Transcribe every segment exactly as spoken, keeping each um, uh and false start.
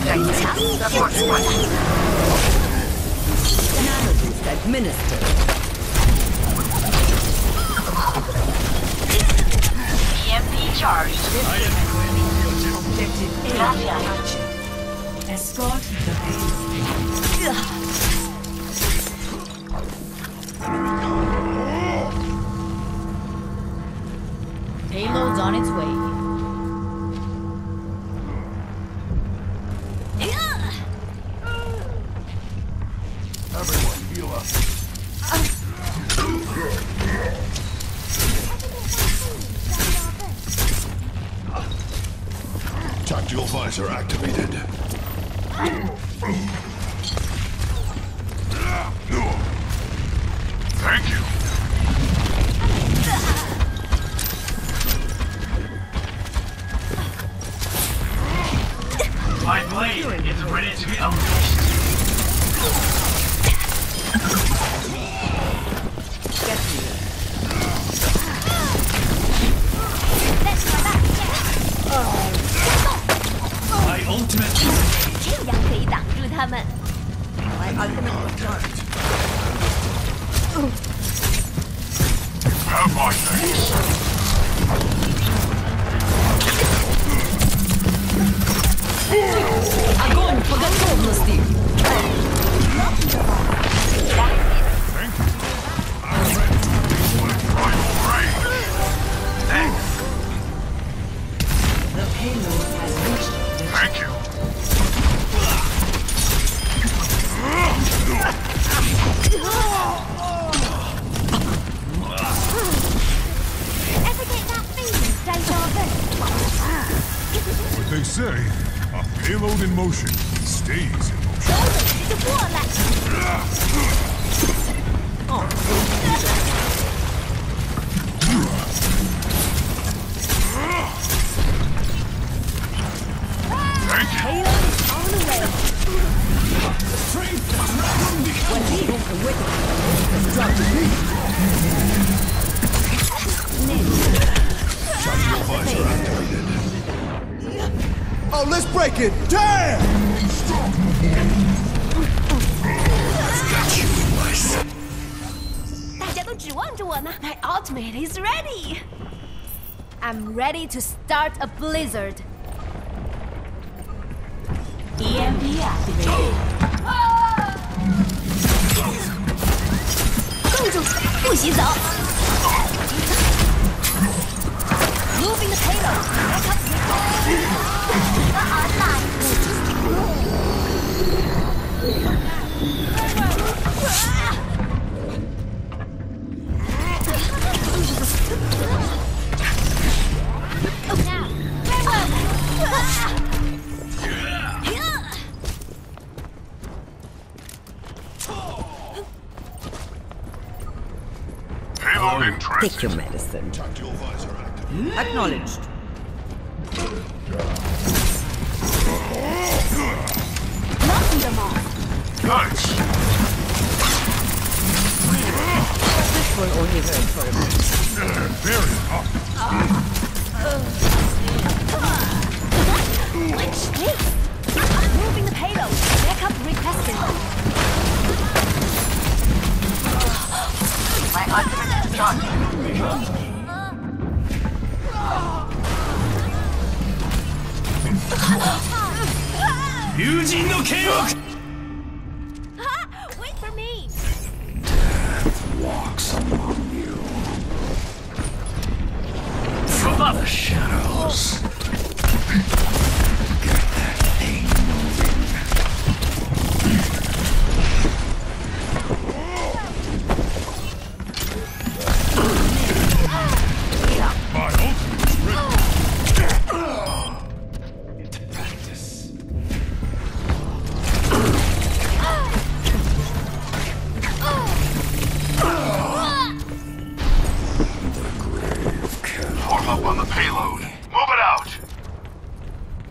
Nano-boost administered. E M P charged. Objective A captured. Escort the base. Payload's on its way. Everyone, heal up. Tactical visor activated. Thank you. My blade is ready to be unleashed. Get me. My ultimate is 这样可以挡住他们。 My ultimate was charged. Have my thanks. Огонь по готовности! The payload has reached the Thank you. Ever get that feeling, deja vu? What they say, a payload in motion stays in motion. 就过来。 Thank you. Payload is on the way. When he is the wicked, it's dropped me. Tactical visor activated. Oh, let's break it! Damn! Got you in my sight. 大家都指望着我呢。My ultimate is ready. I'm ready to start a blizzard. E M P activated. 公主，不许走。Moving the payload. Back up the Payload in Take transit. your medicine. Tactical visor activated. Acknowledged. Knocking them off. Nice. This will only hurt for a minute. Very hot. Watch this. Moving the payload. Backup requested. My ultimate is charged. 友人の剣を Wait for me. Walks among you. from other shadows. Get that thing moving. My ultimate is ready. Into practice. Form up on the payload. Move it out.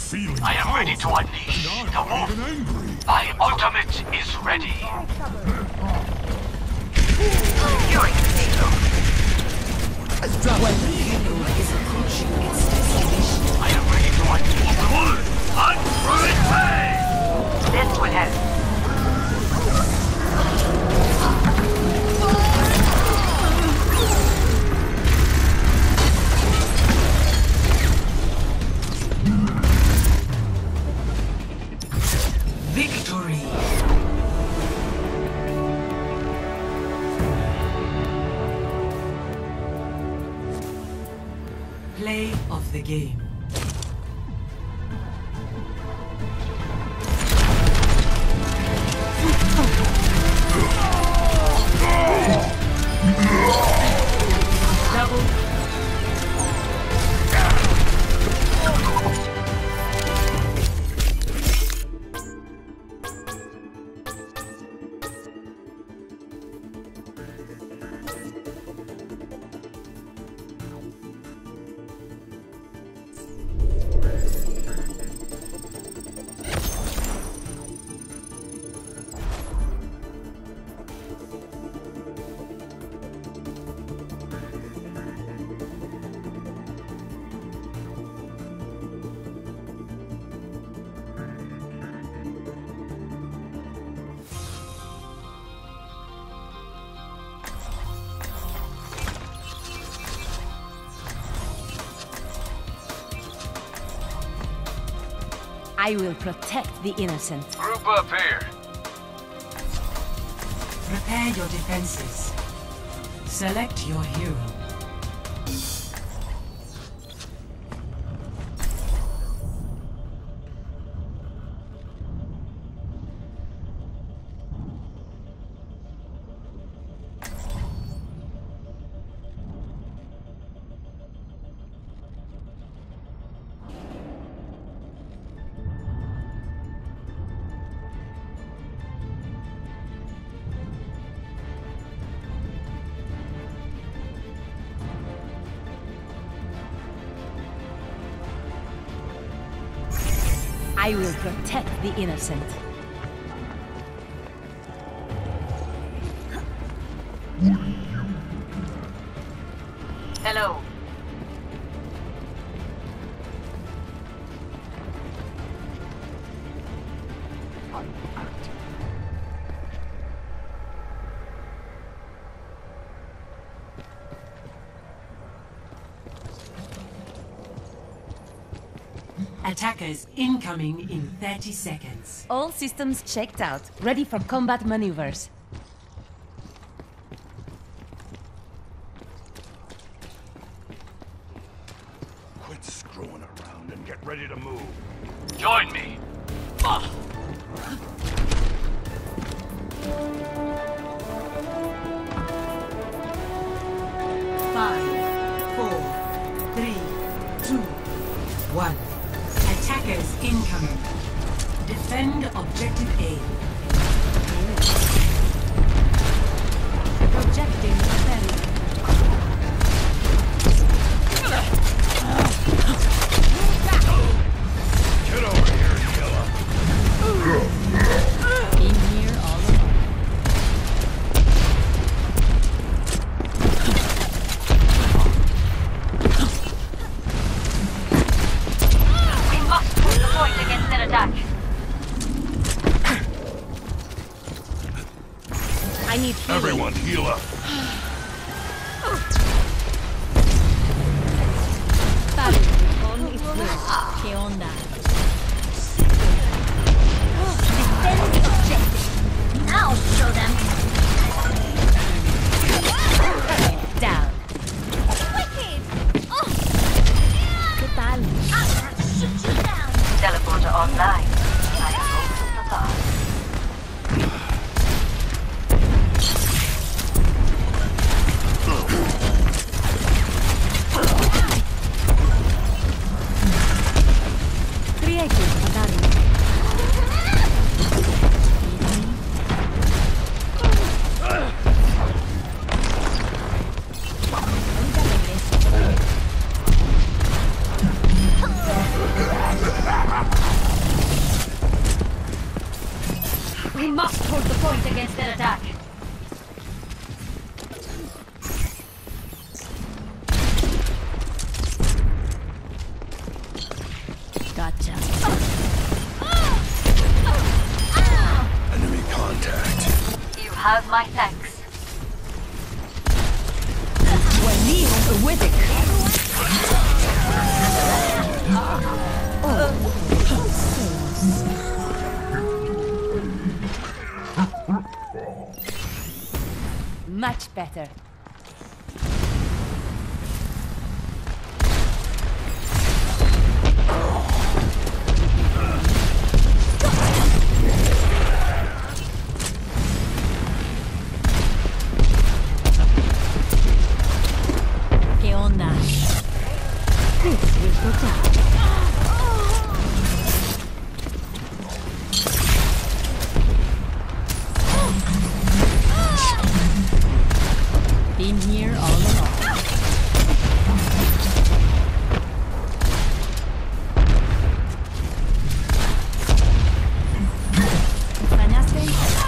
feeling I am ready to powerful, unleash and the I'm wolf. even angry. My ultimate is ready. Securing the payload. Let's drop it. Payload is approaching its destination. I am ready to unleash the wolf. Unfriendly play! This will help. Victory! Play of the game. Double. I will protect the innocent. Group up here. Prepare your defenses. Select your hero. I will protect the innocent. Hello. Attackers incoming in thirty seconds. All systems checked out, ready for combat maneuvers. Quit screwing around and get ready to move. Join me. Five, four, three, two, one. Attackers incoming. Defend objective A. Projecting barrier. Get over here, Yella. In here all alone. We must push the point against their attack. I need healing. Everyone, heal up. ¿Qué onda? Defend the objective. I'll show them. Down. Wicked. Oh. ¿Qué tal? I'm gonna shoot you down. Teleporter online. I hope the bar. Creative Madari. point against their attack. Gotcha. Enemy contact. You have my thanks. وليهم قوتك. Much better. ¿Qué onda? Been here all along. ¿Extrañaste?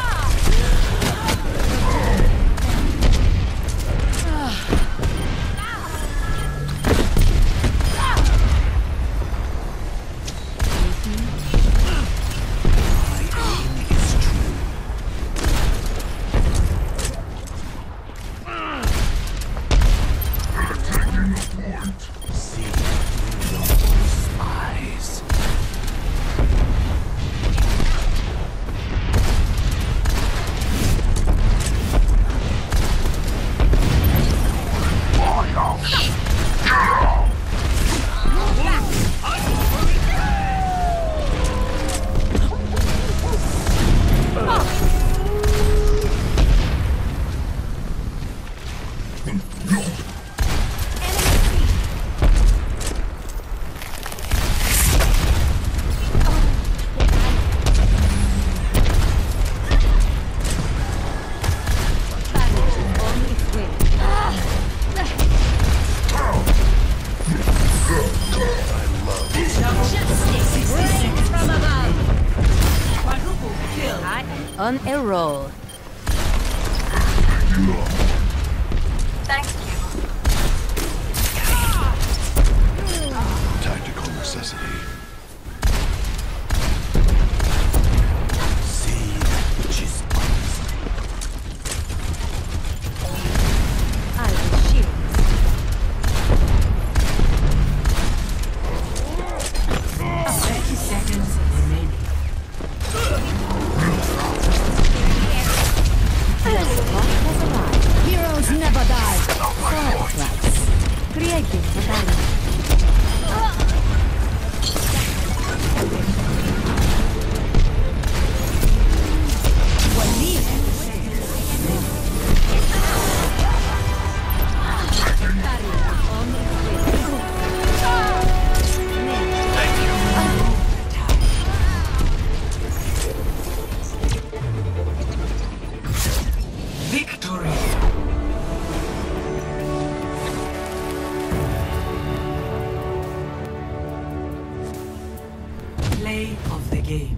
On a roll. Thank you. Tactical necessity. See that which is unseen. I will shield. thirty seconds remaining. Heroes never die. First creating the battle. Victory! Play of the game.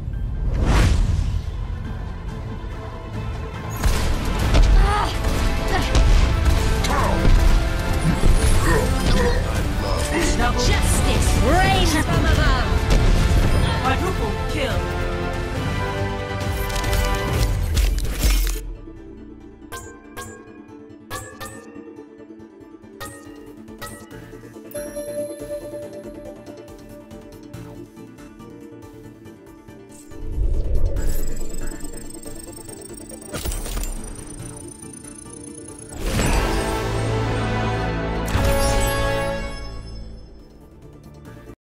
Double Justice reigns from above. quadruple kill.